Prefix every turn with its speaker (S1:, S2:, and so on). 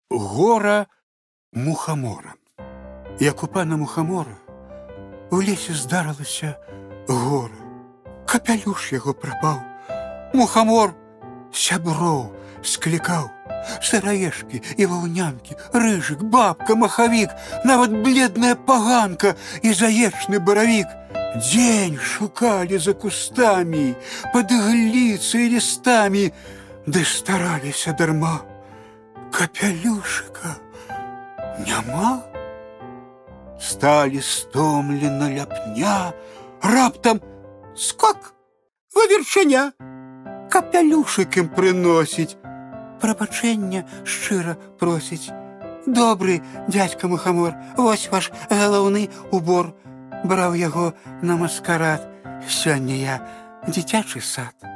S1: Гора мухамора. Як у пана мухамора у лесе здарылася гора. Капялюш яго прапаў. Мухамор сяброў склікаў. Сыраежкі і ваўнянкі, рыжык, бабка, махавік, нават бледная паганка і заечны баравік. Дзень шукалі за кустамі, пад ігліцай і лістамі, ды стараліся дарма. Капялюшыка няма. Сталі стомлена ля пня, раптам скок, ваверчаня. Капялюшык ім прыносіць, прабачэння шчыра просіць. Добры дядька мухамор, вось ваш галаўны убор. Браў яго на маскарад. Сёння я дзіцячы сад.